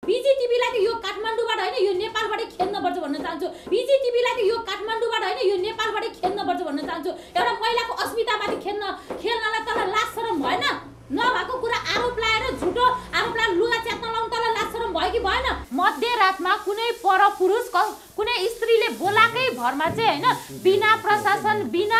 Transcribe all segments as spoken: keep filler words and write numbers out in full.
बीजेटीभीलाई त यो काठमाडौँबाट हैन यो नेपालबाटै खेल्नुपर्छ भन्न चाहन्छु। बीजेटीभीलाई त यो काठमाडौँबाट हैन यो नेपालबाटै खेल्नुपर्छ भन्न चाहन्छु। एउटा महिलाको अस्मितामाथि खेल्न खेल्नलाई तल लाज शरम भएन? नभएको कुरा आरोप लाएर झुटो आरोप लाएर लुगा च्यात्न लाउन तल लाज शरम भयो कि भएन? मध्यरातमा कुनै परपुरुष कुनै स्त्रीले बोलाकै भरमा चाहिँ हैन बिना प्रशासन बिना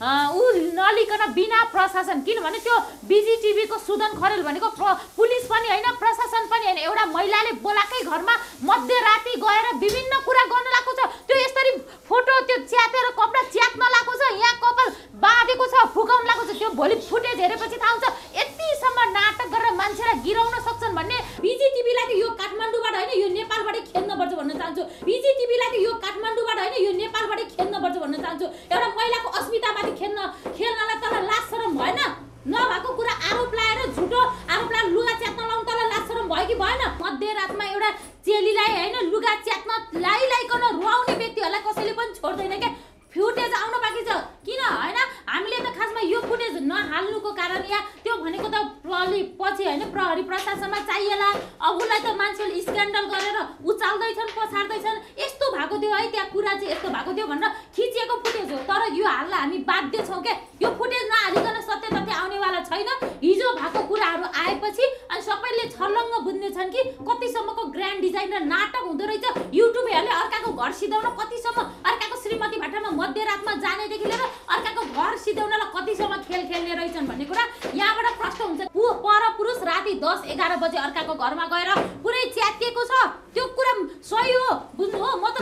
उ नलिकन बिना प्रशासन, किनभने त्यो बीजेटीभीको सुदन खरेल भनेको पुलिस पनि हैन प्रशासन पनि हैन, एउटा महिलाले बोलाकै घरमा मध्यराती गएर विभिन्न कुरा गर्न लागेको छ। त्यो यसरी फोटो त्यो च्यातेर कपडा च्यात्न लागेको छ, यहाँ कपाल बाँधेको छ, फुकाउन लागेको छ। त्यो भोलि फुटेज हेरेपछि थाहा हुन्छ यतिसम्म नाटक गरेर मान्छेलाई गिराउन सक्छन् भन्ने। बीजेटीभीलाई त यो काठमाडौँबाट हैन यो नेपालबाटै खेल्नुपर्छ भन्न चाहन्छु। बीजेटीभीलाई त यो काठमाडौँबाट हैन यो नेपालबाटै खेल्नुपर्छ भन्न चाहन्छु। एउटा महिलाको अस्मितामाथि खेल्न खेल्नलाई तल लाज शरम भएन? नभएको कुरा आरोप लाएर झुटो आरोप लाएर लुगा च्यात्न लाउन तल लाज शरम भयो कि भएन? मध्यरातमा एउटा चेलीलाई हैन लुगा च्यात्न लाइलाइकन रुवाउने व्यक्तिहरूलाई कसैले पनि छोड्दैन के। फुटेज आउन बाँकी छ किन हैन? हामीले त खासमा यो फुटेज नहाल्नुको कारण या त्यो भनेको त प्रहरी पछि हैन प्रहरी प्रशासनमा चाहिएला। अब उसलाई त मान्छेले स्क्यान्डल गरेर उचाल्दैछन् पछाड्दैछन्, यस्तो भएको थियो है त्यहाँ कुरा चाहिँ यस्तो भएको थियो भनेर खिचिएको फुटेज हो। तर यो हाल्न हामी बाध्य छौँ के। यो फुटेज नहालिकन सत्य तथ्य आउनेवाला छैन। हिजो भएको कुराहरू आएपछि अनि सबैले छर्लङ्ग बुझ्नेछन् कि कतिसम्मको ग्रान्ड डिजाइन र नाटक हुँदो रहेछ। युट्युबहरूले अर्काको घर सिधाउन कतिसम्म, अर्काको श्रीमती भाटामा मध्यरातमा जानेदेखि लिएर अर्काको घर सिधाउनलाई कतिसम्म खेल खेल्ने रहेछन् भन्ने कुरा यहाँबाट प्रश्न हुन्छ। परपुरुष राति दस एघार बजे अर्काको घरमा गएर पुरै च्यातिएको छ, त्यो कुरा सही हो बुझ्नु हो। म त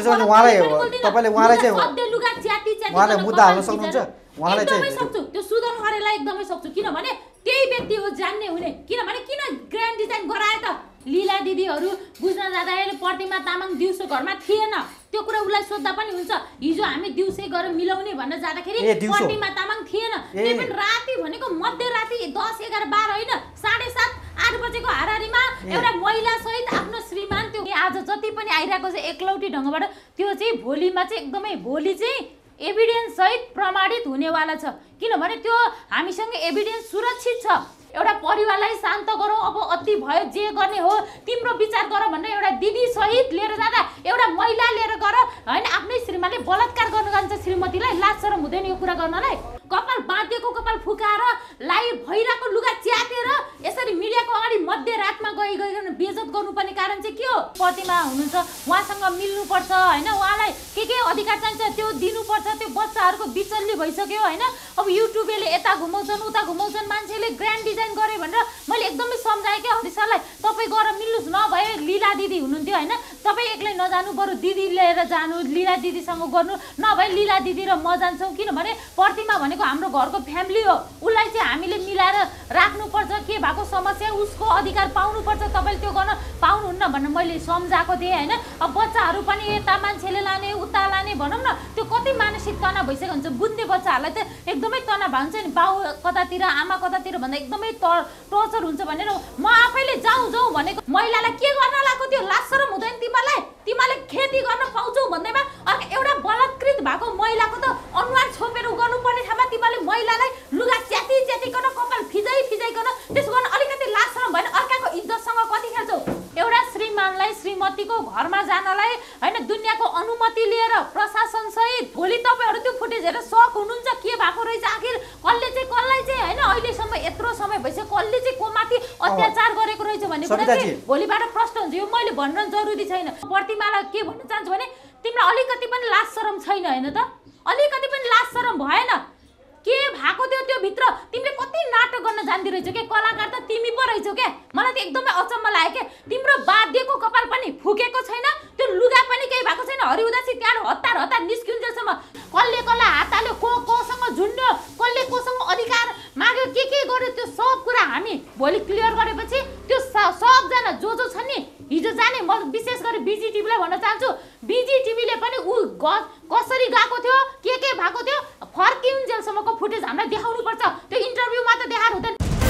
तपाईले उहाँलाई चाहिँ सधैँ लुगा च्याति च्याति उहाँलाई मुद्दा हाल्न सक्नुहुन्छ? उहाँलाई चाहिँ सक्छु, त्यो सुदन खरेललाई एकदमै सक्छु, किनभने त्यही व्यक्ति हो जान्ने हुने। किनभने किन ग्रान्ड डिजाइन गराए त? लीला दिदीहरू बुझ्न जाँदाखेरि प्रतिमा तामाङ दिउँसो घरमा थिएन, त्यो कुरा उसलाई सोद्धा पनि हुन्छ। हिजो हामी दिउँसै गएर मिलाउने भन्न जाँदाखेरि प्रतिमा तामाङ थिएन। त्यही पनि राति भनेको मध्यराति दस एघार बाह्र होइन साढे सात आठ बजेको हाराहारीमा एउटा महिला सहित आफ्नो श्रीमान त्यो आज जति पनि आइरहेको छ एकलौटी ढङ्गबाट त्यो चाहिँ भोलिमा चाहिँ एकदमै भोलि चाहिँ एभिडेन्स सहित प्रमाणित हुनेवाला छ। किनभने त्यो हामीसँग एभिडेन्स सुरक्षित छ। एउटा परिवारलाई शान्त गरौँ, अब अति भयो जे गर्ने हो तिम्रो विचार गर भनेर एउटा दिदी सहित लिएर जाँदा एउटा महिला लिएर गर हैन आफ्नै श्रीमानले बलात्कार गर्न जान्छ श्रीमतीलाई, लाज शरम हुँदैन यो कुरा गर्नलाई? कपाल बाँधेको कपाल फुकाएर लाइभ भइरहेको लुगा च्यातेर यसरी मिडियाको अगाडि मध्यरातमा गई गइकन बेइज्जत गर्नुपर्ने कारण चाहिँ के हो? प्रतिमा हुनुहुन्छ, उहाँसँग मिल्नुपर्छ हैन, उहाँलाई के के अधिकार चाहिन्छ त्यो दिनुपर्छ। त्यो बच्चाहरूको बिचल्ली भइसक्यो हैन। अब युट्युबले यता घुमाउँछन् उता घुमाउँछन्, मान्छेले ग्रान्ड डिजाइन गरे भनेर मैले एकदमै सम्झाएँ क्या हरि सरलाई, तपाईँ गएर मिल्नुहोस्। नभए लीला दिदी हुनुहुन्थ्यो हैन, तपाईँ एक्लै नजानु, बरु दिदी लिएर जानु, लीला दिदीसँग गर्नु। नभए लीला दिदी र म जान्छौँ, किनभने प्रतिमा भनेको हाम्रो घरको फ्यामिली हो, उसलाई चाहिँ हामीले मिलाएर राख्नुपर्छ। के भएको समस्या उसको अधिकार पाउनुपर्छ, तपाईँले त्यो गर्न पाउनुहुन्न भनेर मैले सम्झाएको थिएँ हैन। अब बच्चाहरू पनि यता मान्छेले लाने उता लाने भनौँ न, त्यो कति मानसिक तनाव भइसकेको हुन्छ। बुझ्ने बच्चाहरूलाई त एकदमै तनाव हुन्छ नि, बाउ कतातिर आमा कतातिर भन्दा एकदमै टर्चर हुन्छ भनेर म आफैले जाउँ जाउँ भनेको। महिलालाई के गर्न लागेको थियो? लाज शरम हुँदैन तिमीहरूलाई? तिमीहरूले खेती गर्न पाउँछौ भन्दैमा अर्को एउटा बलात्कृत भएको महिलाको त अनुहार छोपेर गर्नुपर्ने ठाउँमा तिमीहरूले महिलालाई लुगा च्याति च्यातिकन कपाल फिजाइ फिजाइकन त्यसो गर्न अलिकति लाज शरम भएन? अर्काको इज्जतसँग कति खेल्छौ? एउटा श्रीमानलाई श्रीमतीको घरमा जानलाई हैन दुनियाँको अनुमति लिएर प्रशासन सहित भोलि तपाईँहरू त्यो फुटेज हेरेर सक हुनुहुन्छ के भएको रहेछ। आखिर कसले चाहिँ कसलाई चाहिँ हैन अहिलेसम्म यत्रो समय भइसक्यो कसले चाहिँ को माथि अत्याचार गरेको रहेछ भन्ने कुरा चाहिँ भोलिबाट प्रश्न हुन्छ। यो मैले भन्न जरुरी छैन। प्रतिमालाई के भन्न चाहन्छु भने तिमीलाई अलिकति पनि लाज शरम छैन हैन त? अलिकति पनि लाज शरम भएन? के भएको थियो त्यो भित्र? तिमीले कति नाटक गर्न जान्दै रहेछौ के? कलाकार त तिमी पो रहेछौ के? मलाई त एकदमै अचम्म लाग्यो के। तिम्रो बाध्यको कपाल पनि फुकेको छैन, त्यो लुगा पनि केही भएको छैन। हरि उदासी त्यहाँ हतार हतार निस्किन्जेलसम्म कसले कसलाई हात हाल्यो, को कोसँग झुन्ड्यो, कसले कोसँग अधिकार माग्यो, के के गर्यो, त्यो सब कुरा हामी भोलि क्लियर गरेपछि त्यो सबजना जो जो छन् नि हिजो जाने, म विशेष गरी बीजेटीभीलाई भन्न चाहन्छु, बीजेटीभीले पनि ऊ कसरी गएको थियो, के के भएको थियो, फर्किन्जेलसम्मको फुटेज हामीलाई देखाउनु पर्छ। त्यो इन्टरभ्यूमा त देखाएर हुँदैन।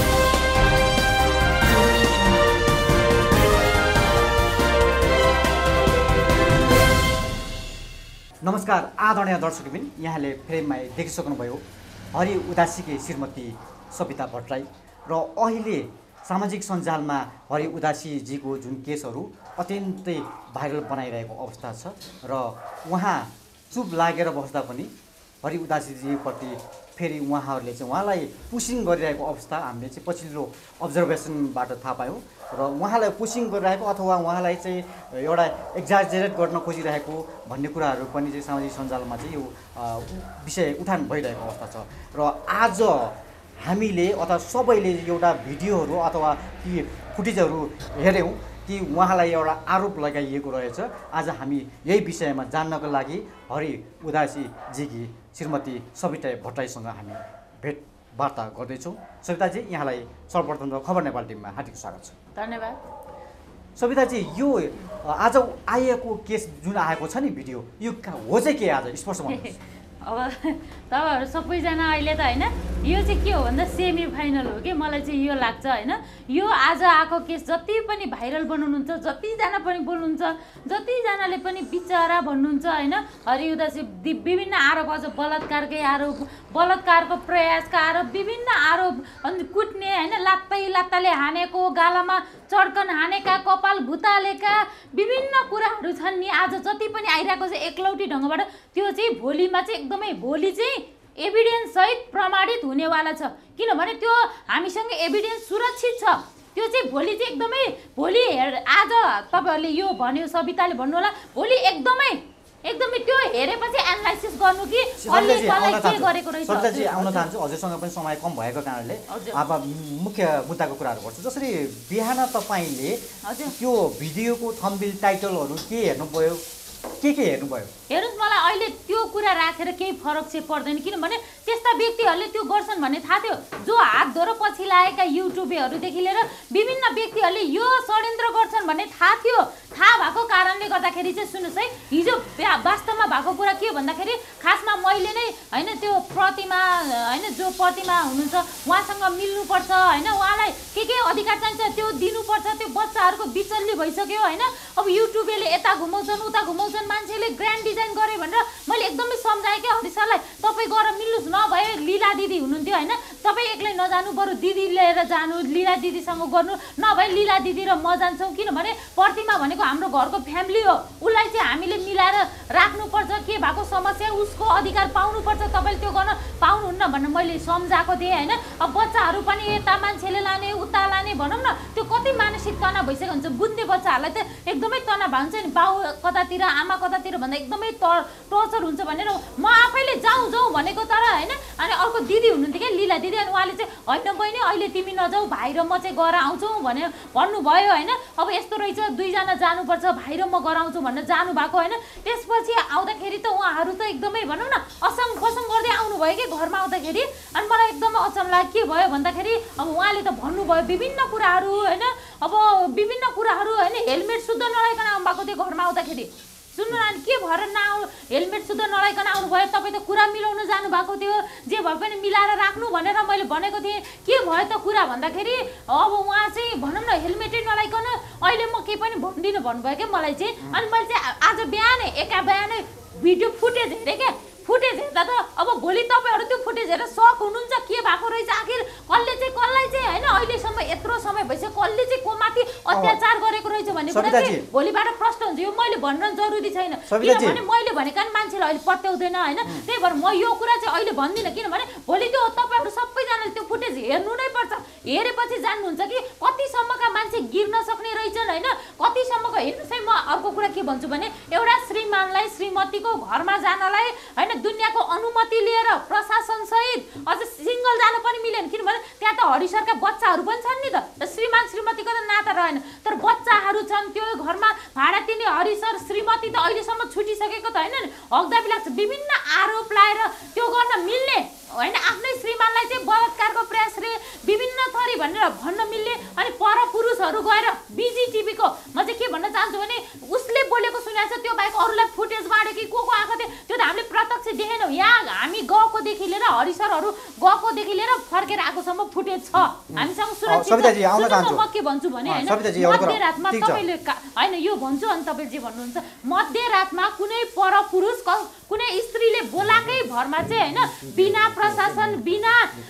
नमस्कार आदरणीय दर्शकबिन, यहाँले फ्रेममा देखिसक्नुभयो हरि उदासीकी श्रीमती सविता भट्टराई र अहिले सामाजिक सञ्जालमा हरि उदासीजीको जुन केसहरू अत्यन्तै भाइरल बनाइरहेको अवस्था छ र उहाँ चुप लागेर बस्दा पनि हरि उदासीजीप्रति फेरि उहाँहरूले चाहिँ उहाँलाई पुसिङ गरिरहेको अवस्था हामीले चाहिँ पछिल्लो अब्जर्भेसनबाट थाहा पायौँ र उहाँलाई पुसिङ गरिरहेको अथवा उहाँलाई चाहिँ एउटा एक्जाजरेट गर्न खोजिरहेको भन्ने कुराहरू पनि चाहिँ सामाजिक सञ्जालमा चाहिँ यो विषय उठान भइरहेको अवस्था छ र आज हामीले अथवा सबैले एउटा भिडियोहरू अथवा ती फुटेजहरू हेऱ्यौँ कि उहाँलाई एउटा आरोप लगाइएको रहेछ। आज हामी यही विषयमा जान्नको लागि हरि उदासीजीकी श्रीमती सविता भट्टराईसँग हामी भेटवार्ता गर्दैछौँ। सविताजी, यहाँलाई सर्वप्रथम त खबर नेपाल टिममा हार्दिक स्वागत छ। धन्यवाद। सविताजी, यो आज आएको केस जुन आएको छ नि भिडियो, यो हो चाहिँ के आज स्पष्ट भन्नुहोस्। अब तपाईँहरू सबैजना अहिले त होइन यो चाहिँ के हो भन्दा सेमी फाइनल हो कि मलाई चाहिँ यो लाग्छ होइन। यो आज आएको केस जति पनि भाइरल बनाउनुहुन्छ, जतिजना पनि बोल्नुहुन्छ, जतिजनाले पनि बिचरा भन्नुहुन्छ होइन, हरि उदासी विभिन्न आरोप, अझ बलात्कारकै आरोप, बलात्कारको प्रयासका आरोप, विभिन्न आरोप, अनि कुट्ने होइन, लात्तै लात्ताले हानेको, गालामा चड्कन हानेका, कपाल भुतालेका विभिन्न कुराहरू छन् नि। आज जति पनि आइरहेको छ एकलौटी ढङ्गबाट त्यो चाहिँ भोलिमा चाहिँ एकदमै भोलि चाहिँ एभिडेन्स सहित प्रमाणित हुनेवाला छ। किनभने त्यो हामीसँग एभिडेन्स सुरक्षित छ। त्यो चाहिँ भोलि चाहिँ एकदमै भोलि हेर आज तपाईँहरूले यो भन्यो, सविताले भन्नु होला, भोलि एकदमै एकदमै त्यो हेरेपछि एनालाइसिस गर्नु कि कसले कसलाई के गरेको रहेछ। सविताजी, आउन चाहन्छु, हजुरसँग पनि समय कम भएको कारणले अब मुख्य मुद्दाको कुराहरू गर्छु। जसरी बिहान तपाईँले त्यो भिडियोको थम्बनेल टाइटलहरू के हेर्नुभयो, के के हेर्नुभयो? हेर्नुहोस्, मलाई अहिले त्यो कुरा राखेर केही फरक चाहिँ पर्दैन। किनभने त्यस्ता व्यक्तिहरूले त्यो गर्छन् भन्ने थाहा थियो। जो हात धोएर पछि लागेका युट्युबरहरूदेखि लिएर विभिन्न व्यक्तिहरूले यो षड्यन्त्र गर्छन् भन्ने थाहा थियो। थाहा भएको कारणले गर्दाखेरि चाहिँ सुन्नुहोस् है, हिजो वास्तवमा भएको कुरा के हो भन्दाखेरि खासमा मैले नै होइन त्यो प्रतिमा होइन जो प्रतिमा हुनुहुन्छ उहाँसँग मिल्नुपर्छ होइन, उहाँलाई के के अधिकार चाहिन्छ त्यो दिनुपर्छ। त्यो बच्चाहरूको बिचल्ली भइसक्यो होइन। अब युट्युबले यता घुमाउँछन् उता घुमाउँछन्, मान्छेले ग्रान्ड डिजाइन गरे भनेर मैले एकदमै सम्झाएँ क्या हरि सरलाई, तपाईँ गएर मिल्नुहोस्। नभए लिला दिदी हुनुहुन्थ्यो होइन, तपाईँ एक्लै नजानु, बरु दिदी लिएर जानु, लिला दिदीसँग गर्नु, नभए लिला दिदी र म जान्छौँ। किनभने प्रतिमा भनेको हाम्रो घरको फ्यामिली हो, उसलाई चाहिँ हामीले मिलाएर राख्नुपर्छ। के भएको समस्या उसको अधिकार पाउनुपर्छ, तपाईँले त्यो गर्न पाउनुहुन्न भनेर मैले सम्झाएको थिएँ होइन। अब बच्चाहरू पनि यता मान्छेले लाने उता लाने भनौँ न, त्यो कति मानसिक तनाव भइसकेको हुन्छ। बुझ्ने बच्चाहरूलाई त एकदमै तनाव हुन्छ नि, बाउ कतातिर आमा कतातिर भन्दा एकदमै टर्चर हुन्छ भनेर म आफैले जाउँ जाउँ भनेको तर होइन। अनि अर्को दिदी हुनुहुन्थ्यो क्या लिला दिदी, अनि उहाँले चाहिँ होइन बहिनी अहिले तिमी नजाऊ, भाइ र म चाहिँ गएर आउँछौँ भने भन्नुभयो होइन। अब यस्तो रहेछ दुईजना जानुपर्छ, भाइ र म गएर आउँछु भनेर जानुभएको होइन। त्यसपछि आउँदाखेरि त उहाँहरू त एकदमै भनौँ न असङ फसङ गर्दै आउनुभयो कि घरमा आउँदाखेरि। अनि मलाई एकदमै अचम्म लाग्यो, के भयो भन्दाखेरि अब उहाँले त भन्नुभयो विभिन्न कुराहरू होइन, अब विभिन्न कुराहरू होइन, हेलमेट शुद्ध नलाइकन आउनुभएको थियो घरमा आउँदाखेरि। सुन्नु न, के भएर नआउ हेलमेट शुद्ध नलाइकन आउनुभयो, तपाईँ त कुरा मिलाउन जानुभएको थियो, जे भए पनि मिलाएर राख्नु भनेर मैले भनेको थिएँ। के भयो त कुरा भन्दाखेरि अब उहाँ चाहिँ भनौँ न हेलमेटै नलाइकन अहिले म केही पनि भन्दिनँ भन्नुभयो क्या मलाई चाहिँ। अनि मैले चाहिँ आज बिहानै एका बिहानै भिडियो फुटेज हेरेँ क्या। फुटेज हेर्दा त अब भोलि तपाईँहरू त्यो फुटेज हेरेर सक हुनुहुन्छ के भएको रहेछ, आखिर कसले चाहिँ कसलाई चाहिँ होइन अहिलेसम्म यत्रो समय भइसक्यो कसले चाहिँ को माथि अत्याचार गरेको रहेछ भन्ने कुरा चाहिँ भोलिबाट प्रश्न हुन्छ। यो मैले भन्न जरुरी छैन, किनभने मैले भनेका मान्छेले अहिले पत्याउँदैन होइन। त्यही भएर म यो कुरा चाहिँ अहिले भन्दिनँ, किनभने भोलि त्यो तपाईँहरू सबैजनाले त्यो फुटेज हेर्नु नै पर्छ। हेरेपछि जान्नुहुन्छ कि कतिसम्मका मान्छे गिर्न सक्ने रहेछन् होइन, कतिसम्मको। हेर्नुहोस् है, म अर्को कुरा के भन्छु भने एउटा श्रीमानलाई श्रीमतीको घरमा जानलाई होइन दुनियाँको अनुमति लिएर प्रशासन सहित अझ सिङ्गल जान पनि मिलेन। किनभने त्यहाँ त हरिसरका बच्चाहरू पनि छन् नि त, श्रीमान श्रीमतीको त नाता रहेन, तर बच्चाहरू छन्। त्यो घरमा भाडा तिर्ने हरिसर श्रीमती त अहिलेसम्म छुटिसकेको त होइन नि, हकदाबी लाग्छ। विभिन्न आरोप लाएर त्यो गर्न मिल्ने होइन, आफ्नै श्रीमानलाई चाहिँ बलात्कारको प्रयास रे विभिन्न थरी भनेर भन्न मिल्ने। अनि पर पुरुषहरू गएर बिजी टिभीको म चाहिँ के भन्न चाहन्छु भने उसले बोलेको सुनेको छ, त्यो बाहेक अरूलाई फुटेज बाँड्यो कि को को आएको थियो त्यो त हामीले प्रत्यक्ष देखेनौँ। यहाँ हामी गाउँको देखि लिएर हरि सरहरू गएकोदेखि लिएर फर्केर आएकोसम्म फुटेज छ हामीसँग सुरक्षित सविताजी आउन चाहन्छु म के भन्छु भने हैन सविताजी एउटा कुरा मध्यरातमा तपाईले हैन यो भन्छु अनि तपाईले जे भन्नुहुन्छ मध्यरातमा कुनै परपुरुष कुनै स्त्रीले बोलाकै भरमा चाहिँ हैन बिना प्रशासन बिना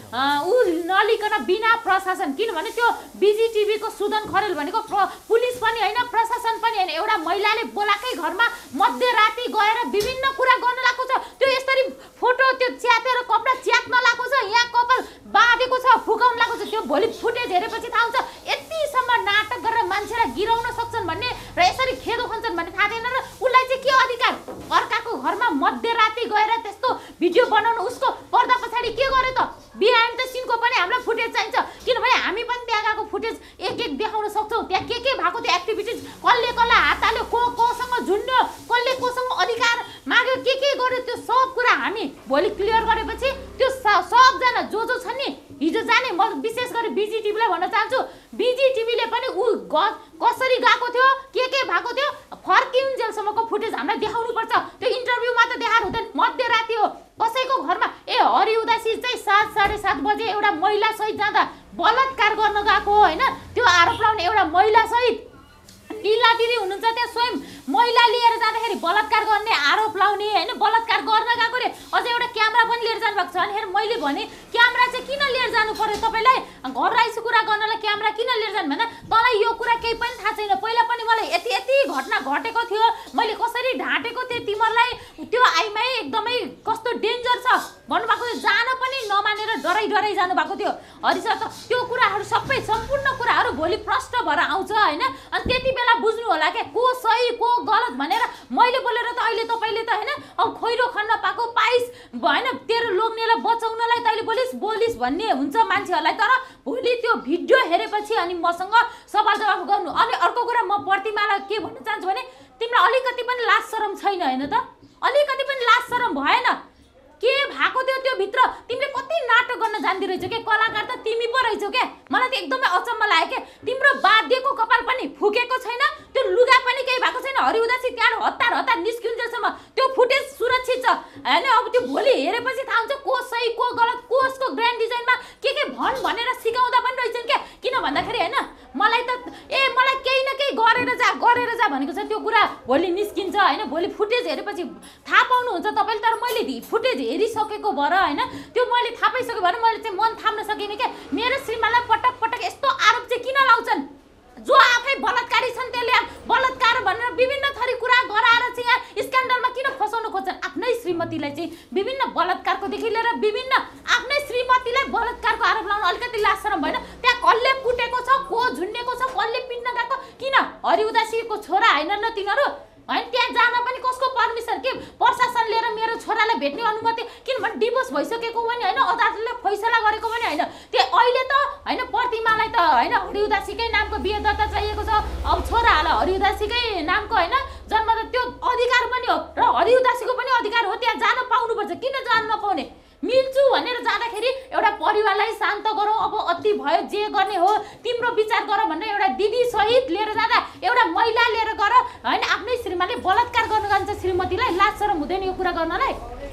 उ नलिकन बिना प्रशासन किनभने त्यो बीजीटीभी को सुदन खरेल भनेको पुलिस पनि हैन प्रशासन पनि हैन एउटा महिलाले बोलाकै घरमा मध्यराती गएर विभिन्न कुरा गर्न लागेको छ त्यो यसरी फोटो त्यो च्यातेर कपडा च्यात्न लागेको छ यहाँ कपाल बाँधेको छ फुकाउन लागेको छ त्यो भोलि फुटेज हेरेपछि थाहा हुन्छ यतिसम्म नाटक गरेर मान्छेलाई गिराउन सक्छन् भन्ने र यसरी खेदो खन्छन् भन्ने थाहा छैन र उसलाई चाहिँ के अधिकार अर्काको घरमा मध्यराती गएर त्यस्तो भिडियो बनाउनु उसको पर्दा पछाडि के गर्यो त बिहान त सिनको पनि हामीलाई फुटेज चाहिन्छ किनभने हामी पनि त्यहाँ गएको फुटेज एक एक देखाउन सक्छौँ त्यहाँ के के भएको त्यो एक्टिभिटिज कसले कसलाई हात हाल्यो को कोसँग झुन्ड्यो कसले कोसँग अधिकार माग्यो के के गर्यो त्यो सब कुरा हामी भोलि क्लियर गरेपछि त्यो सबजना जो जो छन् नि हिजो जाने म विशेष गरी बीजीटीभीलाई भन्न चाहन्छु बीजीटीभीले पनि उ कसरी गएको थियो के के भएको थियो फर्किउन्जेलसम्मको फुटेज हामीलाई देखाउनु पर्छ त्यो इन्टरभ्यूमा त देखाएर हुँदैन मध्यराती हो कसैको घरमा ए हरि उदासी चाहिँ सात साढे सात बजे एउटा महिला सहित जाँदा बलात्कार गर्न गएको होइन त्यो आरोप लाउने एउटा महिला सहित लीला दिदी हुनुहुन्छ त्यहाँ स्वयं महिला लिएर जाँदाखेरि बलात्कार गर्ने आरोप लाउने होइन बलात्कार गर्न गएको रे अझै एउटा क्यामेरा पनि लिएर जानुभएको छ अनि मैले भने क्यामेरा चाहिँ किन लिएर जानु पर्यो तपाईँलाई घर आइसु कुरा गर्नलाई क्यामेरा किन लिएर जानु भएन तँलाई यो कुरा केही पनि थाहा छैन पहिला पनि मलाई यति यति घटना घटेको थियो मैले कसरी ढाँटेको थिएँ तिमीहरूलाई त्यो आइमाई एकदमै कस्तो डेन्जर छ भन्नुभएको जान पनि नमानेर डराइ डराइ जानुभएको थियो हरि सर त त्यो कुराहरू सबै सम्पूर्ण कुराहरू भोलि प्रष्ट भएर आउँछ होइन अनि त्यति बेला बुझ्नु होला क्या को सही को गलत भनेर मैले बोलेर त अहिले तपाईँले त होइन अब खोइरो खन्न पाएको पाइस होइन तेरो लोग्नेलाई बचाउनलाई तैँले बोलिस् बोलिस् भन्ने हुन्छ मान्छेहरूलाई तर भोलि त्यो भिडियो हेरेपछि अनि मसँग सवाल जवाफ गर्नु अनि अर्को कुरा म प्रतिमालाई के भन्न चाहन्छु भने तिमीलाई अलिकति पनि लाज शरम छैन होइन त अलिकति पनि लाज शरम भएन के भएको थियो त्यो भित्र तिमीले कति नाटक गर्न जान्दै रहेछौ के कलाकार त तिमी पो रहेछौ के मलाई त एकदमै अचम्म लाग्यो के तिम्रो बाध्यको कपाल पनि फुकेको छैन त्यो लुगा पनि केही भएको छैन हरि उदासी त्यहाँ हतार हतार निस्किन्जेलसम्म त्यो फुटेज सुरक्षित छ हैन अब त्यो भोलि हेरेपछि थाहा हुन्छ को सही को गलत कोसको ग्रान्ड डिजाइनमा के के भन् भनेर सिकाउँदा पनि रहेछन् के किन भन्दाखेरि हैन मलाई त ए मलाई केही न केही गरेर जा गरेर जा भनेको छ त्यो कुरा भोलि निस्किन्छ हैन भोलि फुटेज हेरेपछि थाहा पाउनुहुन्छ तपाईले तर मैले फुटेज हेरिसकेको भएर हैन त्यो मैले थाहा पाइसके भएर मैले चाहिँ मन थाम्न सकिनँ के मेरो श्रीमानलाई पटक पटक यस्तो आरोप चाहिँ किन लाउँछन् जो आफै बलात्कारी छन् त्यसले बलात्कार भनेर विभिन्न थरी कुरा गराएर चाहिँ यहाँ स्क्यान्डलमा किन फसाउन खोज्छन् आफ्नै श्रीमतीलाई चाहिँ विभिन्न बलात्कारको देखि लिएर विभिन्न आफ्नै श्रीमतीलाई बलात्कारको आरोप लाउन अलिकति लाज शरम भएन त्यहाँ कसले कुटेको छ को झुन्डेको छ कसले पिट्न गएको किन हरि उदासीको छोरा हैनन् न तिनीहरू हैन त्यहाँ जान पनि कसको पर्मिसन के प्रशासन लिएर मेरो छोरालाई भेट्ने अनुमति किनभने डिभोर्स भइसकेको पनि हैन अदालतले फैसला गरेको पनि हैन त्यो अहिले त हैन प्रतिमालाई त हैन हरि उदासीकै नामको बिहे दर्ता चाहिएको छ अब छोरालाई हरि उदासीकै नामको हैन जन्म त त्यो अधिकार पनि हो र हरि उदासीको पनि अधिकार हो त्यहाँ जान पाउनुपर्छ किन जान नपाउने मिल्छु भनेर जाँदाखेरि एउटा परिवारलाई शान्त गरौँ अब अति भयो जे गर्ने हो तिम्रो विचार गर भनेर एउटा दिदी सहित लिएर जाँदा एउटा महिला लिएर गर हैन आफ्नै श्रीमानले बलात्कार गर्न जान्छ श्रीमतीलाई लाज शरम हुँदैन यो कुरा गर्नलाई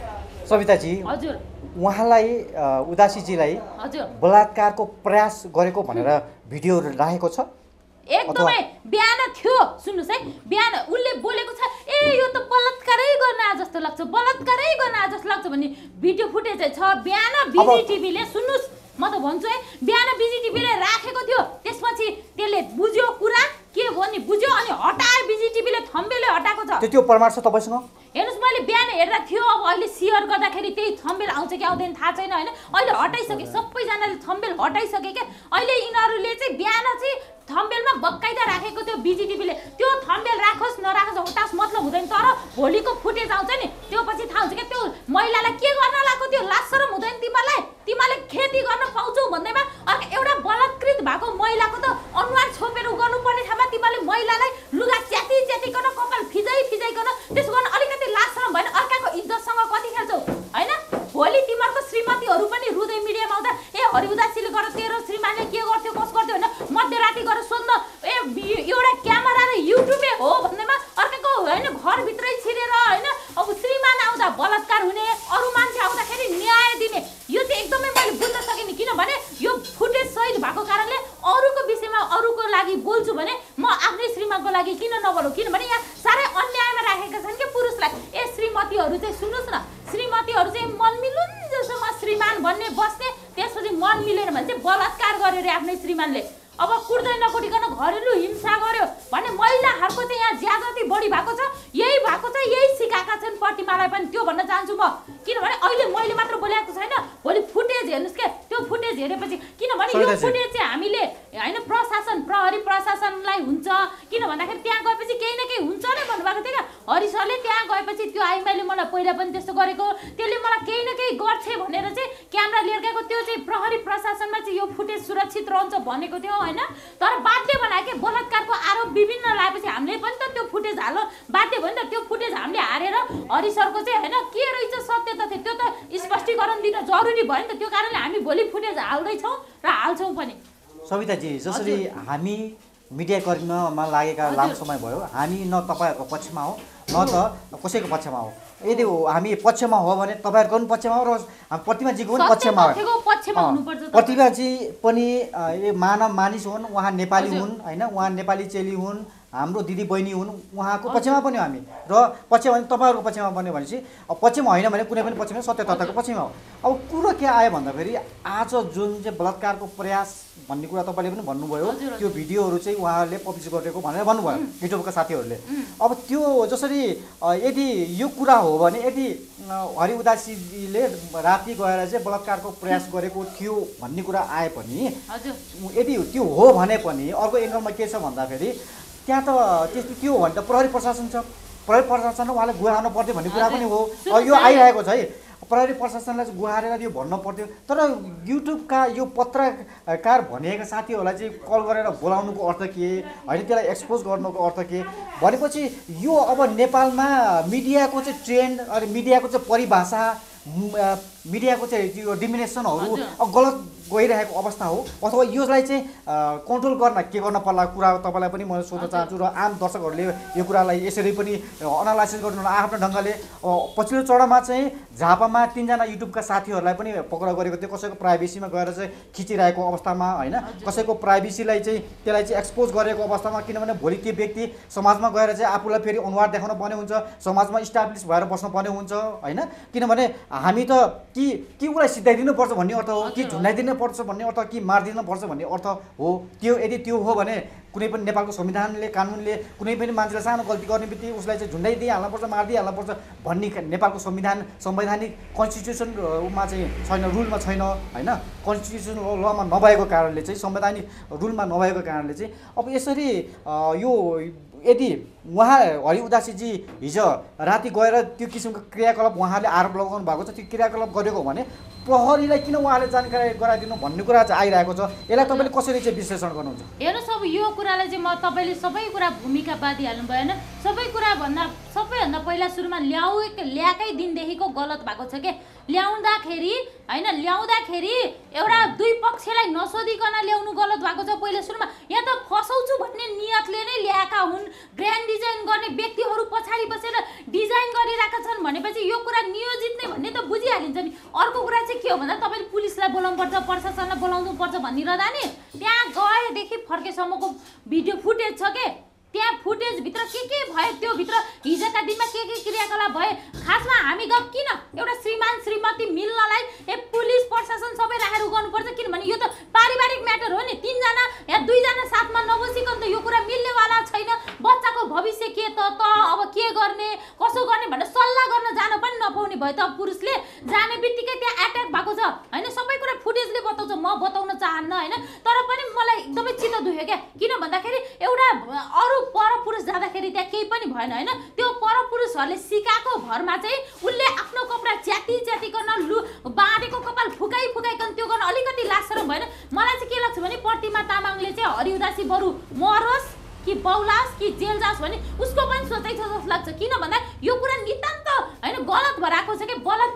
सविताजी हजुर उहाँलाई उदासीजीलाई हजुर बलात्कारको प्रयास गरेको भनेर भिडियो राखेको छ एकदमै बिहान थियो सुन्नुस् है बिहान उनले बोलेको छ ए यो त बलात्कारै गर्न आ जस्तो लाग्छ बलात्कारै गर्न आ जस्तो लाग्छ भन्ने भिडियो फुटेज छ बिहान बीजीटीभीले सुन्नुस् म त भन्छु है बिहान बीजीटीभीले राखेको थियो त्यसपछि त्यसले बुझ्यो कुरा के हो नि बुझ्यो अनि हटाए बीजीटीभीले थम्बेलले हटाएको छ त्यो त्यो प्रमाण छ तपाईसँग हेर्नुस् मैले बिहान हेर्दा थियो अब अहिले सेयर गर्दाखेरि त्यही थम्बेल आउँछ कि आउँदैन थाहा छैन हैन अहिले हटाइसके सबैजनाले थम्बेल हटाइसके के अहिले यिनीहरूले चाहिँ बिहान चाहिँ थम्बेलमा बक्काइदा राखेको त्यो बीजीटीभीले त्यो थम्बेल राखोस् नराखोस् हटास मतलब हुँदैन तर भोलिको फुटेज आउँछ नि त्यो पछि थाहा हुन्छ के त्यो महिलालाई के गर्न लाग्यो त्यो लाज शरम हुँदैन तिमीलाई तिमीले खेती गर्न पाउँछौ भन्दैमा अर्को एउटा बलात्कृत भएको महिलाको त अनुहार छोपेर गर्नुपर्ने ठाउँमा तिमीले महिलालाई लुगा च्याति च्यातिकन कपाल फिजाइ फिजाइकन त्यसो गर्न अलिकति लाज शरम भएन अर्काको इज्जतसँग कति खेल्छौ हैन भोलि तिमीहरूको श्रीमतीहरू पनि रुँदै मिडियामा आउँदा ए हरि उदासीले गर तेरो श्रीमानले के गर्थ्यो कस गर्थ्यो होइन मध्यराती गरेर सोध्न ए एउटा क्यामेरा र युट्युबे हो भन्दैमा अर्काको होइन घरभित्रै छिरेर होइन अब श्रीमान आउँदा बलात्कार हुने अरू मान्छे आउँदाखेरि न्याय दिने किनभने यहाँ साह्रै अन्यायमा राखेका छन् कि पुरुषलाई। ए श्रीमतीहरू चाहिँ सुन्नुहोस् न, श्रीमतीहरू चाहिँ मन मिलुन् जसोमा श्रीमान भन्ने बस्ने, त्यसपछि मन मिलेन भने चाहिँ बलात्कार गर्यो रे आफ्नै श्रीमानले। अब कुर्दै नकुटिकन घरेलु हिंसा गर्यो भने महिलाहरूको चाहिँ यहाँ ज्यादती बढी भएको छ। यही भएको छ, यही सिकाएका छन् प्रतिमालाई पनि, त्यो भन्न चाहन्छु म। किनभने अहिले मैले मात्र बोलेको छैन, भोलि फुटेज हेर्नुहोस् के, त्यो फुटेज हेरेपछि किनभने यो फुटेज चाहिँ हामीले होइन प्रशासन प्रहरी प्रशासनलाई हुन्छ, किन भन्दाखेरि त्यहाँ गएपछि केही न केही हुन्छ नै भन्नुभएको थियो क्या हरि सरले। त्यहाँ गएपछि त्यो आइमाईले मलाई पहिला पनि त्यस्तो गरेको, त्यसले मलाई केही न केही गर्छ भनेर चाहिँ क्यामेरा लिएर गएको, त्यो चाहिँ प्रहरी प्रशासनमा चाहिँ यो फुटेज सुरक्षित रहन्छ भनेको थियो होइन। तर बाध्य बनायो कि बलात्कारको आरोप विभिन्न लगाएपछि हामीले पनि त त्यो फुटेज हाल्नु बाध्य भयो नि त। त्यो फुटेज हामीले हारेर हरि सरको चाहिँ होइन के रहेछ सत्य तथ्य त्यो त स्पष्टीकरण दिन जरुरी भयो नि त। त्यो कारणले हामी भोलि फुटेज हाल्दैछौँ र हाल्छौँ पनि। सविताजी, जसरी हामी मिडियाकर्मीमा लागेका लामो समय भयो, हामी न तपाईँहरूको पक्षमा हो न त कसैको पक्षमा हो। यदि हामी पक्षमा हो भने तपाईँहरूको पनि पक्षमा हो र प्रतिमाजीको पनि पक्षमा हो। प्रतिमाजी पनि मानव मानिस हुन्, उहाँ नेपाली हुन् होइन, उहाँ नेपाली चेली हुन्, हाम्रो दिदी बहिनी हुन्, उहाँको पक्षमा पनि हामी र पक्ष भने तपाईँहरूको पक्षमा पनि भनेपछि अब पक्षमा होइन भने कुनै पनि पक्षमा सत्य तथ्यको पक्षमा हो। अब कुरो के आयो भन्दाखेरि आज जुन चाहिँ बलात्कारको प्रयास भन्ने कुरा तपाईँले पनि भन्नुभयो, त्यो भिडियोहरू चाहिँ उहाँहरूले पब्लिस गरेको भनेर भन्नुभयो युट्युबका साथीहरूले। अब त्यो जसरी यदि यो कुरा हो भने यदि हरि उदासीले राति गएर चाहिँ बलात्कारको प्रयास गरेको थियो भन्ने कुरा आए पनि, यदि त्यो हो भने पनि अर्को एङ्गलमा के छ भन्दाखेरि त्यहाँ त त्यस्तो के हो भने त प्रहरी प्रशासन छ, प्रहरी प्रशासन उहाँले गुहार्नु पर्थ्यो भन्ने कुरा पनि हो। यो आइरहेको छ है, प्रहरी प्रशासनलाई चाहिँ गुहारेर यो भन्नु पर्थ्यो। तर युट्युबका यो पत्रकार भनिएका साथीहरूलाई चाहिँ कल गरेर बोलाउनुको अर्थ के होइन, त्यसलाई एक्सपोज गर्नुको अर्थ के भनेपछि यो अब नेपालमा मिडियाको चाहिँ ट्रेन्ड अनि मिडियाको चाहिँ परिभाषा, मिडियाको चाहिँ यो डिमिनेसनहरू गलत गइरहेको अवस्था हो। अथवा यसलाई चाहिँ कन्ट्रोल गर्न के गर्न पर्ला कुरा तपाईँलाई पनि म सोध्न चाहन्छु र आम दर्शकहरूले यो कुरालाई यसरी पनि एनालाइसिस गर्नु आफ्नो ढङ्गले। पछिल्लो चरणमा चाहिँ झापामा तिनजना युट्युबका साथीहरूलाई पनि पक्राउ गरेको थियो, कसैको प्राइभेसीमा गएर चाहिँ खिचिरहेको अवस्थामा होइन, कसैको प्राइभेसीलाई चाहिँ त्यसलाई चाहिँ एक्सपोज गरेको अवस्थामा। किनभने भोलि त्यो व्यक्ति समाजमा गएर चाहिँ आफूलाई फेरि अनुहार देखाउनु पर्ने हुन्छ, समाजमा इस्टाब्लिस भएर बस्नुपर्ने हुन्छ होइन। किनभने हामी त कि कि उसलाई सिधाइदिनुपर्छ भन्ने अर्थ हो, कि झुन्डाइदिनु पर्छ भन्ने अर्थ, कि मारिदिनु पर्छ भन्ने अर्थ हो। त्यो यदि त्यो हो भने कुनै पनि नेपालको संविधानले कानुनले कुनै पनि मान्छेले सानो गल्ती गर्ने बित्तिकै उसलाई चाहिँ झुन्डाइदिइहाल्नुपर्छ मारिदिइहाल्नुपर्छ भन्ने नेपालको संविधान संवैधानिक कन्स्टिट्युसनमा चाहिँ छैन, रुलमा छैन होइन। कन्स्टिट्युसन लमा नभएको कारणले चाहिँ, संवैधानिक रुलमा नभएको कारणले चाहिँ अब यसरी यो यदि उहाँ हरि उदासीजी हिजो राति गएर त्यो किसिमको क्रियाकलाप उहाँले आरोप लगाउनु भएको छ, त्यो क्रियाकलाप गरेको हो भने प्रहरीलाई किन उहाँले जानकारी गराइदिनु भन्ने कुरा चाहिँ आइरहेको छ। यसलाई तपाईँले कसरी चाहिँ विश्लेषण गर्नुहुन्छ? हेर्नुहोस्, अब यो कुरालाई चाहिँ म तपाईँले सबै कुरा भूमिका बाँधिहाल्नु भएन। सबै कुरा भन्दा सबैभन्दा पहिला सुरुमा ल्याउ ल्याएकै दिनदेखिको गलत भएको छ के। ल्याउँदाखेरि होइन, ल्याउँदाखेरि एउटा दुई पक्षलाई नसोधिकन ल्याउनु गलत भएको छ पहिला सुरुमा। यहाँ त फसाउँछु भन्ने नियतले नै ल्याएका हुन्, ग्रान्ड डिजाइन गर्ने व्यक्तिहरू पछाडि बसेर डिजाइन गरिरहेका छन् भनेपछि यो कुरा नियोजित नै भन्ने त बुझिहालिन्छ नि। अर्को कुरा चाहिँ के हो भन्दा तपाईँले पुलिसलाई बोलाउनु पर्छ, प्रशासनलाई बोलाउनु पर्छ भनिरहँदा नि त्यहाँ गएदेखि फर्केसम्मको भिडियो फुटेज छ के, त्यहाँ फुटेजभित्र के के भयो, त्यो भित्र हिजोका दिनमा के के क्रियाकलाप भए। खासमा हामी गफ किन एउटा श्रीमान श्रीमती मिल्नलाई ए पुलिस प्रशासन सबै राखेर गर्नुपर्छ, किनभने यो त पारिवारिक म्याटर हो नि। तिनजना या दुईजना साथमा नबसिकन त यो कुरा मिल्नेवाला छैन। बच्चाको भविष्य के त त अब के गर्ने कसो गर्ने भनेर सल्लाह गर्न जान पनि नपाउने भयो त पुरुषले। जाने बित्तिकै त्यहाँ एट्याक भएको छ होइन, सबै कुरा फुटेजले बताउँछ, म बताउन चाहन्न होइन। तर पनि मलाई एकदमै चित्त दुख्यो क्या, किन भन्दाखेरि एउटा अरू परपुरुष जाँदाखेरि त्यहाँ केही पनि भएन होइन। त्यो परपुरुषहरूले सिकाएको भरमा चाहिँ उसले आफ्नो कपडा च्याति च्यातिकन लु बाँडेको कपाल फुकाइ फुकाइकन त्यो गर्न अलिकति लाजशरम भएन। मलाई चाहिँ के लाग्छ भने प्रतिमा तामाङले चाहिँ हरि उदासी बरु मरोस् कि बौलास कि जेल जाओस् भने उसको पनि सोचाइ छ जस्तो लाग्छ। किन भन्दा यो कुरा नितान्त होइन गलत भएर आएको छ कि बलात्कारका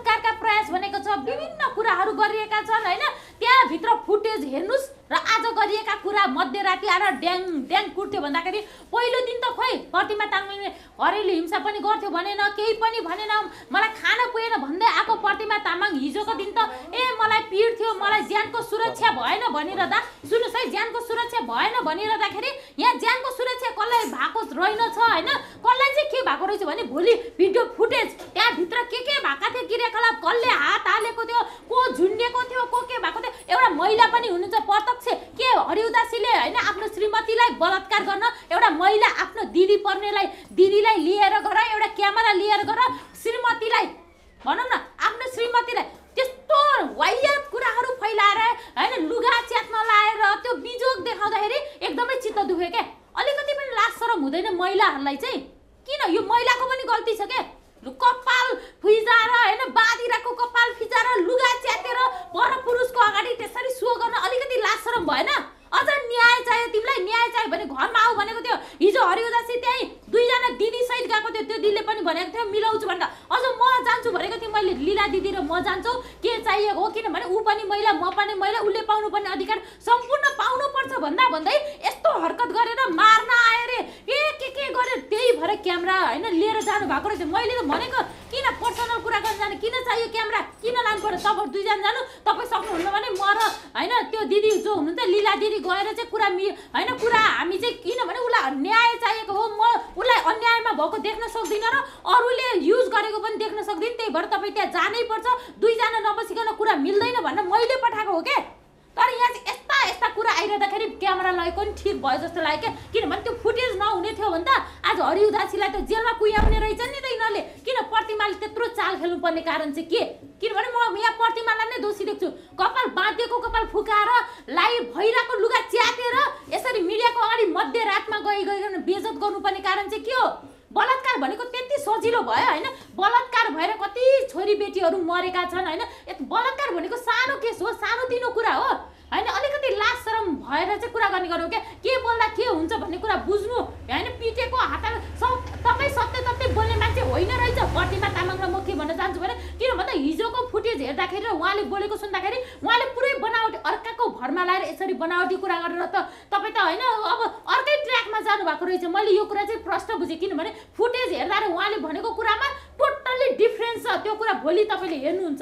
प्रयास भनेको छ, विभिन्न कुराहरू गरिएका छन् हैन। त्यहाँभित्र फुटेज हेर्नुस् र आज गरिएका कुरा मध्यराति आएर ड्याङ ड्याङ कुट्थ्यो भन्दाखेरि पहिलो दिन त खोइ प्रतिमा तामाङले घरेलु हिंसा पनि गर्थ्यो भनेन, केही पनि भनेन, मलाई खान पुगेन भन्दै आएको प्रतिमा तामाङ हिजोको दिन त ए मलाई पिड थियो, मलाई ज्यानको सुरक्षा भएन भनिरहँदा, सुन्नुहोस् है, ज्यानको सुरक्षा भएन भनिरहँदाखेरि यहाँ ज्यानको सुरक्षा कसलाई भएको रहेनछ हैन, कसलाई चाहिँ के भएको रहेछ भने भोलि भिडियो फुटेज त्यहाँभित्र के के भएका थियो, क्रियाकलाप कसले हात हालेको थियो, को झुन्डेको थियो, को के भएको थियो, एउटा महिला पनि हुनुहुन्छ प्रत्यक्ष के हरिउदासीले हैन आफ्नो श्रीमतीलाई बलात्कार गर्न, एउटा महिला आफ्नो दिदी पर्नेलाई दिदीलाई लिएर गएर एउटा क्यामेरा लिएर गएर श्रीमतीलाई भनौँ न आफ्नो श्रीमतीलाई त्यस्तो वाहियात कुराहरू फैलाएर हैन लुगा च्यात्न लाएर त्यो बिजोग देखाउँदाखेरि एकदमै चित्त दुख्यो के। अलिकति पनि लाज शरम हुँदैन महिलाहरूलाई चाहिँ? किन यो महिलाको पनि गल्ती छ के? कपाल फिजाएर हैन बादिराको कपाल फिजाएर लुगा च्यातेर पर पुरुषको अगाडि त्यसरी सो गर्न अलिकति लाज शरम भएन? अझ न्याय चाहियो तिमीलाई, न्याय चाहियो भने घरमा आऊ भनेको थियो। हिजो हरिउदासी त्यही दुईजना दिदी सहित गएको थियो, त्यो दिदीले पनि भनेको थियो मिलाउँछु भनेर, अझ म जान्छु भनेको थिएँ मैले, लीला दिदी र म जान्छौ, के चाहिएको हो, किनभने ऊ पनि महिला म पनि महिला, उसले पाउनुपर्ने अधिकार सम्पूर्ण पाउनुपर्छ भन्दा भन्दै यस्तो हरकत गरेर मार्न आए रे, ए के के गरे, त्यही भएर क्यामेरा हैन लिएर जानु भएको रहेछ। मैले त भनेको किन पर्सनल कुरा गर्न जानु, किन चाहियो क्यामेरा, किन लानु पर्यो, तपाईँ दुईजना जानु, तपाईँ सक्नुहुन्न भने म र हैन त्यो दिदी जो हुनुहुन्छ लीला दिदी गएर चाहिँ कुरा मि हैन कुरा हामी चाहिँ किनभने उसलाई न्याय चाहिएको हो, म उसलाई अन्यायमा भएको देख्न सक्दिनँ र अरूले युज गरेको पनि देख्न सक्दिनँ, त्यही भएर तपाईँ त्यहाँ जानै पर्छ, दुईजना नबसिकन कुरा मिल्दैन भनेर मैले पठाएको हो के। तर यहाँ चाहिँ यस्ता यस्ता कुरा आइरहँदाखेरि क्यामेरा लगेको पनि ठिक भयो जस्तो लाग्यो क्या, किनभने त्यो फुटेज नहुने थियो भने त आज हरिउदासीलाई त जेलमा कुहाउने रहेछ नि त यिनीहरूले। किन प्रतिमाले त्यत्रो चाल खेल्नुपर्ने कारण चाहिँ के? किनभने म यहाँ प्रतिमालाई नै दोषी देख्छु, कपाल बाँधिएको कपाल फुकाएर लाइभ भइरहेको लुगा च्यातेर यसरी मिडियाको अगाडि मध्यरातमा गइ गइकन बेइज्जत गर्नुपर्ने कारण चाहिँ के हो? बलात्कार भनेको त्यति सजिलो भयो हैन? बलात्कार भएर कति छोरी बेटीहरू मरेका छन् हैन? बलात्कार भनेको सानो केस हो, सानोतिनो कुरा हो हैन? अलिकति लाज शरम भएर चाहिँ कुरा गर्ने गर्नु क्या, के बोल्दा के हुन्छ भन्ने कुरा बुझ्नु हैन? पिटेको हातमा तपाईँ सत्य तत्य बोल्ने मान्छे होइन रहेछ प्रतिमा तामाङ। र म के भन्न चाहन्छु भने किन भन्दा हिजोको फुटेज हेर्दाखेरि र उहाँले बोलेको सुन्दाखेरि उहाँले पुरै बनावटी अर्काको भरमा लाएर यसरी बनावटी कुरा गरेर त तपाईँ त हैन अब अर्कै ट्र्याकमा जानु भएको रहेछ। मैले यो कुरा चाहिँ प्रश्न बुझेँ, किनभने फुटेज हेर्दा र उहाँले भनेको कुरामा टोटल्ली डिफ्रेन्स छ, त्यो कुरा भोलि तपाईँले हेर्नुहुन्छ।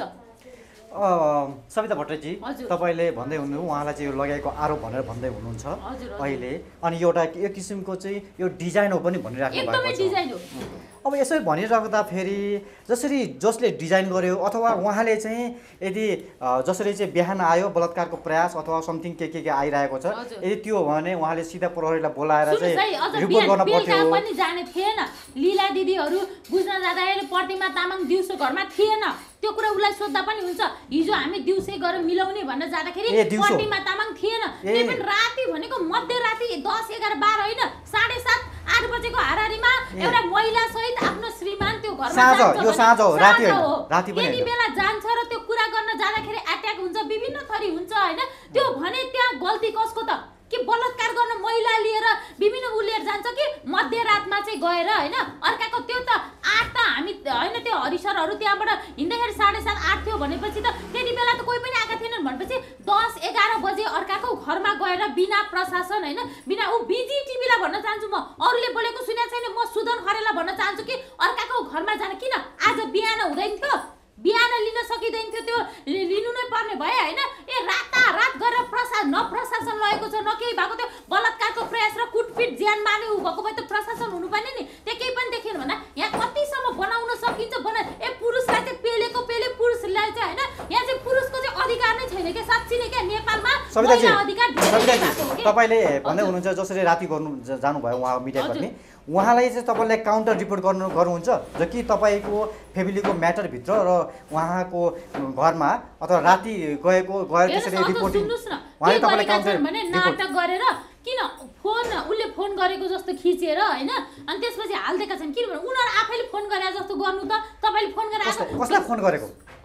सविता भट्टराईजी, तपाईँले भन्दै हुनु उहाँलाई चाहिँ यो लगाएको आरोप भनेर भन्दै हुनुहुन्छ अहिले, अनि एउटा एक किसिमको चाहिँ यो डिजाइन हो पनि भनिराख्नु भएको छ। अब यसरी भनिराख्दा फेरि जसरी जसले डिजाइन गर्यो अथवा उहाँले चाहिँ यदि जसरी चाहिँ बिहान आयो बलात्कारको प्रयास अथवा समथिङ के के के आइरहेको छ, यदि त्यो हो भने उहाँले सिधा प्रहरीलाई बोलाएर चाहिँ रिपोर्ट गर्न पर्थ्यो पनि जाने थिएन। लीला दिदीहरू बुझ्न जाँदाखेरि प्रतिमा तामाङ दिउँसो घरमा थिएन, त्यो कुरा उसलाई सोद्धा पनि हुन्छ। हिजो हामी दिउँसै गएर मिलाउने भन्न जाँदाखेरि प्रतिमा तामाङ थिएन, त्यही पनि राति भनेको मध्यराति दस एघार बाह्र होइन साढे सात आठ बजेको हाराहारीमा एउटा महिला सहित आफ्नो श्रीमान त्यो घरमा यो साँझ हो, राति हो, राति पनि यति बेला जान्छ र त्यो कुरा गर्न जाँदाखेरि एट्याक हुन्छ, विभिन्न थरी हुन्छ हैन? त्यो भने त्यहाँ गल्ती कसको त? कि बलात्कार गर्न महिला लिएर विभिन्न उ लिएर जान्छ कि मध्यरातमा चाहिँ गएर हैन? अर्काको त्यो त आठ त हामी हैन त्यो हरिसरहरू त्यहाँबाट हिँड्दाखेरि साढे सात आठ थियो भनेपछि त त्यति बेला त कोही पनि आएका थिएनन् भनेपछि दस एघार बजे अर्काको घरमा गएर बिना प्रशासन हैन बिना ऊ बिजी टिभीलाई भन्न चाहन्छु, म अरूले बोलेको सुनेको छैन, म सुदन खरेललाई भन्न चाहन्छु कि अर्काको घरमा जान किन आज बिहान हुँदैन थियो, बिहान लिन सकिँदैन थियो, त्यो लिनु नै पर्ने भयो हैन? ए राता रात गरेर प्रशा न प्रशासन लगेको छ न केही भएको थियो, बलात्कारको प्रयास र कुटपिट ज्यान मार्ने उ भएको भए त प्रशासन हुनुपर्ने नि, त्यहाँ केही पनि देखेन भन्दा यहाँ कतिसम्म बनाउन सकिन्छ बना। ए पुरुषलाई चाहिँ पेलेको पेले पुरुषलाई चाहिँ हैन? यहाँ चाहिँ पुरुषको चाहिँ अधिकार नै छैन के साँच्ची नै क्या नेपालमा अधिकार। तपाईँले भन्दै हुनुहुन्छ जसरी राति गर्नु जानुभयो उहाँ मिडिया गर्ने, उहाँलाई चाहिँ तपाईँले काउन्टर रिपोर्ट गर्नु गर्नुहुन्छ जो कि तपाईँको फ्यामिलीको म्याटरभित्र र उहाँको घरमा अथवा राति गएको गएर त्यसरी रिपोर्टिङ उहाँले तपाईँले काउन्टर भने नाटक गरेर किन फोन उसले फोन गरेको जस्तो खिचेर हैन? अनि त्यसपछि हाल्देका छन्, किनभने उनीहरू आफैले फोन गरे जस्तो गर्नु त तपाईँले फोन गरेर कसलाई फोन गरेको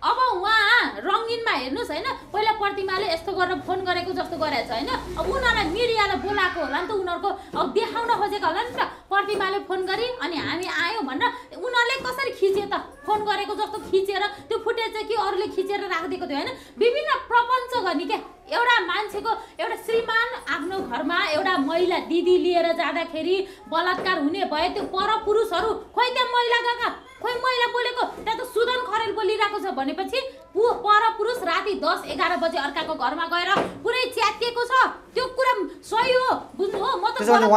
अब उहाँ रङ्गिनमा हेर्नुहोस् होइन, पहिला प्रतिमाले यस्तो गरेर फोन गरेको जस्तो गरेको छ होइन। अब उनीहरूलाई मिडियाले बोलाएको होला नि त, उनीहरूको अब देखाउन खोजेको होला नि त। प्रतिमाले फोन गरी अनि हामी आयौँ भनेर उनीहरूले कसरी खिचे त? फोन गरेको जस्तो खिचेर त्यो फुटेज चाहिँ कि अरूले खिचेर राखिदिएको थियो होइन। विभिन्न प्रपञ्च गर्ने क्या एउटा मान्छेको, एउटा श्रीमान आफ्नो घरमा एउटा महिला दिदी लिएर जाँदाखेरि बलात्कार हुने भए त्यो परपुरुषहरू खोइ त्यहाँ महिला गएका, खोइ महिला बोलेको त्यहाँ त सुदन खरेल बोलिरहेको छ भनेपछि पु परपुरुष राति दस एघार बजे अर्काको घरमा गएर पुरै च्यातिएको छ। त्यो कुरा सही हो, बुझ्नु हो। म त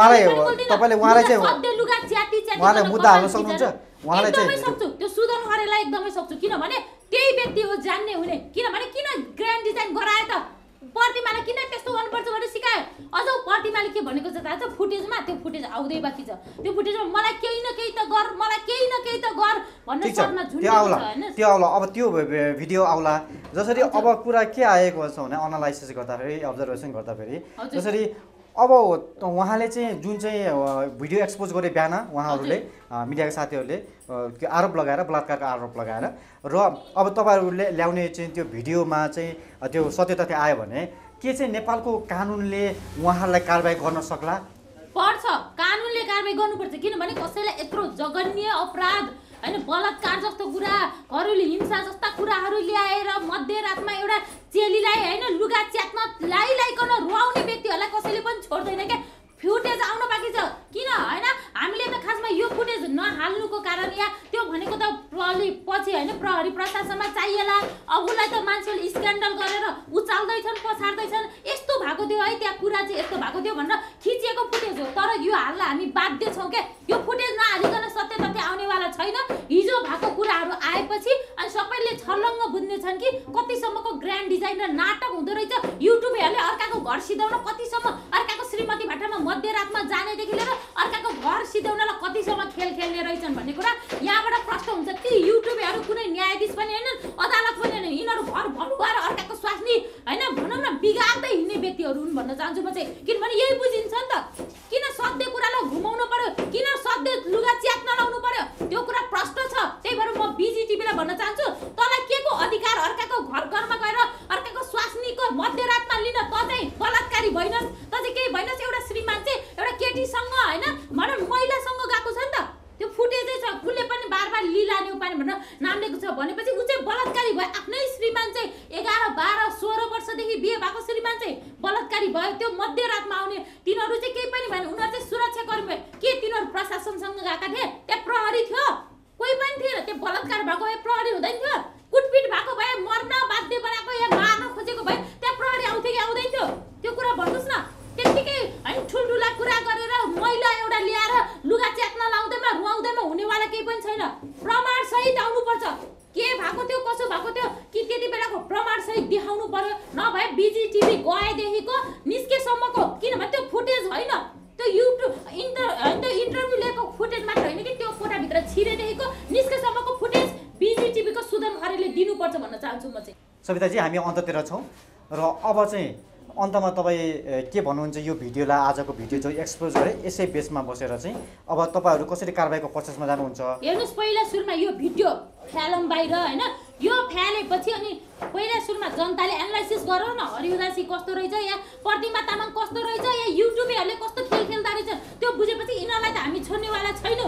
तपाईले उहाँलाई चाहिँ सधैँ लुगा च्याति च्याति उहाँलाई मुद्दा हाल्न सक्नुहुन्छ? उहाँलाई एकदमै सक्छु, त्यो सुदन खरेललाई एकदमै सक्छु। किनभने त्यही व्यक्ति हो जान्ने हुने। किनभने किन ग्रान्ड डिजाइन गरायो त? प्रतिमाले किन त्यस्तो गर्नुपर्छ भनेर सिकायो। अझ प्रतिमाले के भनेको छ थाहा छ? फुटेजमा त्यो फुटेज आउँदै बाँकी छ। त्यो फुटेजमा मलाई केही न केही त गर, मलाई केही न केही त गर भन्ने शर्तमा झुन्डिएको छ होइन। त्यो आउला, अब त्यो भिडियो आउला। जसरी अब कुरा के आएको छ भने एनालाइसिस गर्दाखेरि, अब्जर्भेसन गर्दाखेरि जसरी अब उहाँले चाहिँ जुन चाहिँ भिडियो एक्सपोज गरे बिहान उहाँहरूले मिडियाका साथीहरूले आरोप लगाएर, बलात्कारको आरोप लगाएर, र अब तपाईँहरूले ल्याउने चाहिँ त्यो भिडियोमा चाहिँ त्यो सत्य तथ्य आयो भने के चाहिँ नेपालको कानुनले उहाँहरूलाई कारबाही गर्न सक्ला? पर्छ, कानुनले कारबाही गर्नुपर्छ। किनभने कसैलाई यत्रो जघन्य अपराध होइन, बलात्कार जस्तो कुरा, घरेलु हिंसा जस्ता कुराहरू ल्याएर मध्यरातमा एउटा चेलीलाई होइन लुगा च्यात्न लाइलाइकन रुवाउने व्यक्तिहरूलाई कसैले पनि छोड्दैन क्या। फुटेज आउन बाँकी छ। किन होइन, हामीले त खासमा यो फुटेज नहाल्नुको कारण या त्यो भनेको त प्रहरी पछि होइन, प्रहरी प्रशासनमा चाहिएला। अब उसलाई त मान्छेले स्क्यान्डल गरेर उचाल्दैछन्, पछार्दैछन्, यस्तो भएको थियो है, त्यहाँ कुरा चाहिँ यस्तो भएको थियो भनेर खिचिएको फुटेज हो। तर यो हाल्न हामी बाध्य छौँ क्या। यो फुटेज नहालिकन सत्य तथ्य आउनेवाला छैन। हिजो भएको कुराहरू आएपछि अनि सबैले छर्लङ्ग बुझ्नेछन् कि कतिसम्मको ग्रान्ड डिजाइन र नाटक हुँदो रहेछ। युट्युबरहरूले अर्काको घर सिधाउन कतिसम्म, अर्काको श्रीमती भाटामा मध्यरातमा जानेदेखि लिएर अर्काको घर सिधाउनलाई कतिसम्म खेल खेल्ने रहेछन् भन्ने कुरा यहाँबाट प्रश्न हुन्छ। ती युट्युबरहरू कुनै न्यायाधीश पनि होइन, अदालत पनि होइन, यिनीहरू घर भनुवाएर अर्काको स्वास्नी होइन भनौँ न बिगार्दै हिँड्ने व्यक्तिहरू हुन् भन्न चाहन्छु म चाहिँ। किनभने यही बुझिन्छ नि त, किन सधैँ कुरालाई घुमाउनु पर्यो, किन सधैँ लुगा च्यात्न लाउनु पर्यो, त्यो कुरा प्रश्न छ। त्यही भएर म बिजिटिभीलाई भन्न चाहन्छु, तँलाई के को अधिकार अर्काको घर घरमा गएर अर्काको स्वास्नीको मध्यरातमा लिन? त चाहिँ बलात्कारी भइनस्, त चाहिँ केही भइनस्। एउटा श्रीमान चाहिँ एउटा केटीसँग होइन भनौँ महिलासँग गएको छ नि त, त्यो फुटेजै छ। उसले पनि बार बार लिला न्यौपाने भनेर नाम लिएको छ भनेपछि ऊ चाहिँ बलात्कारी भयो। आफ्नै श्रीमान चाहिँ एघार बाह्र सोह्र वर्षदेखि बिहे भएको श्रीमान चाहिँ बलात्कारी भयो। त्यो मध्यरातमा आउने तिनीहरू चाहिँ केही पनि भएन, उनीहरू चाहिँ सुरक्षाकर्मी के तिनीहरू प्रशासनसँग गएका थिए? त्यहाँ प्रहरी थियो? कोही पनि थिएन। त्यो बलात्कार भएको भए प्रहरी हुँदैन थियो? कुटपिट भएको भए, मर्न बाध्य बनाएको या मार्न खोजेको भए त्यहाँ प्रहरी आउँथ्यो कि आउँदैन थियो? त्यो कुरा भन्नुहोस् न। त्यत्तिकै होइन ठुल्ठुला कुरा गरेर महिला एउटा ल्याएर लुगा च्यात्न लाउँदैमा रुवाउँदैमा हुनेवाला केही पनि छैन। प्रमाण सहित आउनुपर्छ। के भएको थियो, कसो भएको थियो कि त्यति बेलाको प्रमाण सहित देखाउनु पर्यो। नभए बिजिटिभी गएदेखिको निस्केसम्मको, किनभने त्यो फुटेज होइन, त्यो युट्युब इन्टर त्यो इन्टरभ्यू लिएको फुटेज मात्र होइन कि त्यो कोठाभित्र छिरेदेखिको निस्केसम्मको फुटेज बिजिटिभीको सुदन खरेलले दिनुपर्छ भन्न चाहन्छु म चाहिँ। सविताजी, हामी अन्ततिर छौँ र अब चाहिँ अन्तमा तपाईँ के भन्नुहुन्छ? यो भिडियोलाई, आजको भिडियो जो एक्सपोज गरे यसै बेसमा बसेर चाहिँ अब तपाईँहरू कसरी कारबाहीको प्रोसेसमा जानुहुन्छ? हेर्नुहोस्, पहिला सुरुमा यो भिडियो फ्यालौँ बाहिर होइन, यो फ्यालेपछि अनि पहिला सुरुमा जनताले एनालाइसिस गरौँ न, हरिउदासी कस्तो रहेछ या प्रतिमा तामाङ कस्तो रहेछ या युट्युबरहरूले कस्तो खेल खेल्दा रहेछ, त्यो बुझेपछि यिनीहरूलाई त हामी छोड्नेवाला छैनौँ।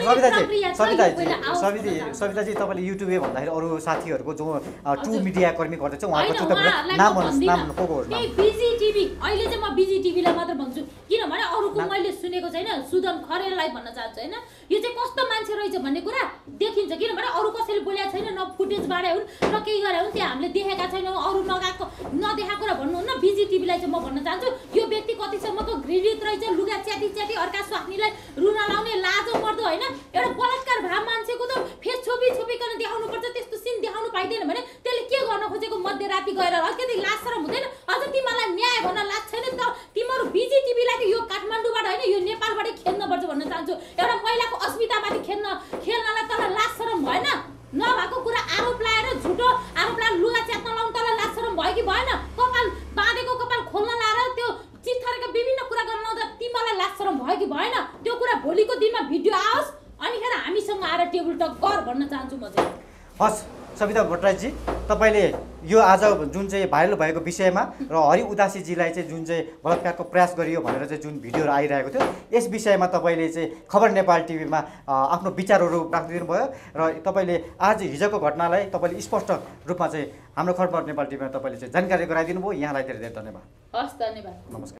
सविताजी, तपाईँले युट्युबे भन्दाखेरि अरू साथीहरूको जो टु मिडिया कर्मी गर्दैछ उहाँहरूको नाम भन्नुहोस्, नाम को को? बिजिटिभी, अहिले चाहिँ म बिजिटिभीलाई मात्र भन्छु किनभने अरूको मैले सुनेको छैन। सुदन खरेललाई भन्न चाहन्छु होइन, यो चाहिँ कस्तो मान्छे रहेछ भन्ने कुरा देखिन्छ। किनभने अरू कसैले बोलेको छैन, न फुटेजबाटै हुन् न केही गरे हुन्, त्यहाँ हामीले देखेका छैनौँ। अरू नगएको नदेखाएको कुरा भन्नुहुन्न। बिजिटिभीलाई चाहिँ म भन्न चाहन्छु यो व्यक्ति कतिसम्मको घृणित रहेछ। लुगा च्याती च्याती अर्का स्वास्नीलाई रुन लाउने, लाजो मर्दो होइन। एउटा बलात्कार भए मान्छेको त फेस छोपी छोपिकन देखाउनुपर्छ। त्यस्तो सिन देखाउनु पाइँदैन भने त्यसले के गर्न खोजेको? मध्यराति गएर अलिकति लाज शरम हुँदैन? अझ तिमीलाई न्याय भन्न लाज छैन नि त? तिमीहरू बिजिटिभीलाई त यो काठमाडौँबाट होइन, यो नेपालबाटै खेल्नुपर्छ भन्न चाहन्छु। एउटा महिलाको अस्मितामाथि खेल्न खेल्नलाई तँलाई लाज शरम भएन? नभएको कुरा आरोप लाएर, झुटो आरोप लाएर लुगा च्यात्न लाउनु तँलाई लाज शरम भयो कि भएन? कपाल बाँधेको कपाल खोल्न लाएर त्यो चित्थरेका विभिन्न कुरा गर्न लाउँदा तिमीलाई लाज शरम भयो कि भएन? त्यो कुरा भोलिको दिनमा भिडियो आओस् अनिखेर हामीसँग आएर टेबल टक गर भन्न चाहन्छु म चाहिँ। हस्, सविता भट्टराईजी, तपाईँले यो आज जुन चाहिँ भाइरल भएको विषयमा र हरि उदासीजीलाई चाहिँ जुन चाहिँ बलात्कारको प्रयास गरियो भनेर चाहिँ जुन भिडियोहरू आइरहेको थियो, यस विषयमा तपाईँले चाहिँ खबर नेपाल टिभीमा आफ्नो विचारहरू राखिदिनु भयो र तपाईँले आज हिजोको घटनालाई तपाईँले स्पष्ट रूपमा चाहिँ हाम्रो खबर नेपाल टिभीमा तपाईँले चाहिँ जानकारी गराइदिनु भयो। यहाँलाई धेरै धेरै धन्यवाद। हस्, धन्यवाद। नमस्कार।